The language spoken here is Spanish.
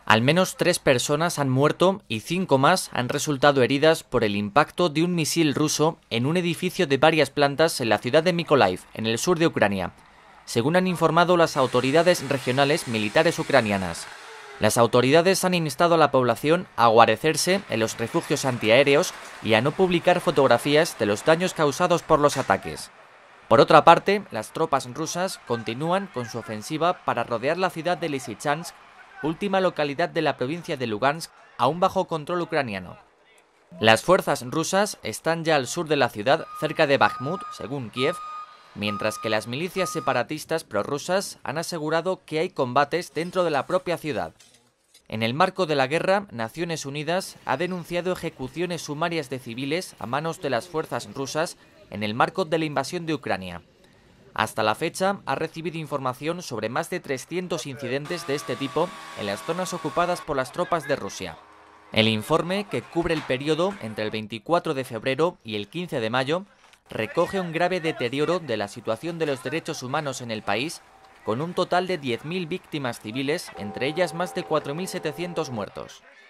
Al menos 3 personas han muerto y 5 más han resultado heridas por el impacto de un misil ruso en un edificio de varias plantas en la ciudad de Mykolaiv, en el sur de Ucrania, según han informado las autoridades regionales militares ucranianas. Las autoridades han instado a la población a guarecerse en los refugios antiaéreos y a no publicar fotografías de los daños causados por los ataques. Por otra parte, las tropas rusas continúan con su ofensiva para rodear la ciudad de Lysychansk, última localidad de la provincia de Lugansk, aún bajo control ucraniano. Las fuerzas rusas están ya al sur de la ciudad, cerca de Bakhmut, según Kiev, mientras que las milicias separatistas prorrusas han asegurado que hay combates dentro de la propia ciudad. En el marco de la guerra, Naciones Unidas ha denunciado ejecuciones sumarias de civiles a manos de las fuerzas rusas en el marco de la invasión de Ucrania. Hasta la fecha, ha recibido información sobre más de 300 incidentes de este tipo en las zonas ocupadas por las tropas de Rusia. El informe, que cubre el periodo entre el 24 de febrero y el 15 de mayo, recoge un grave deterioro de la situación de los derechos humanos en el país, con un total de 10.000 víctimas civiles, entre ellas más de 4.700 muertos.